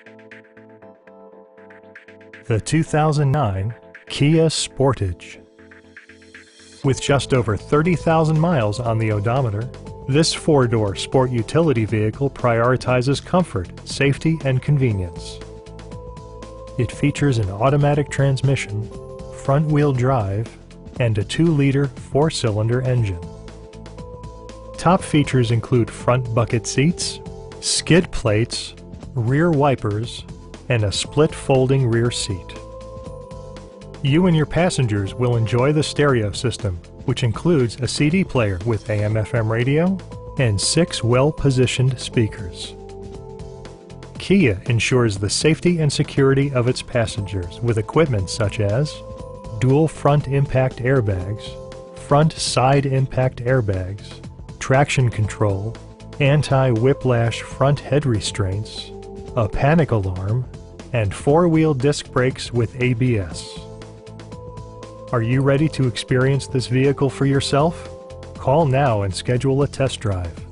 The 2009 Kia Sportage. With just over 30,000 miles on the odometer, this four-door sport utility vehicle prioritizes comfort, safety, and convenience. It features an automatic transmission, front-wheel drive, and a 2-liter 4-cylinder engine. Top features include front bucket seats, skid plates, rear wipers, and a split folding rear seat. You and your passengers will enjoy the stereo system, which includes a CD player with AM/FM radio and 6 well-positioned speakers. Kia ensures the safety and security of its passengers with equipment such as dual front impact airbags, front side impact airbags, traction control, anti-whiplash front head restraints, a panic alarm, and 4-wheel disc brakes with ABS. Are you ready to experience this vehicle for yourself? Call now and schedule a test drive.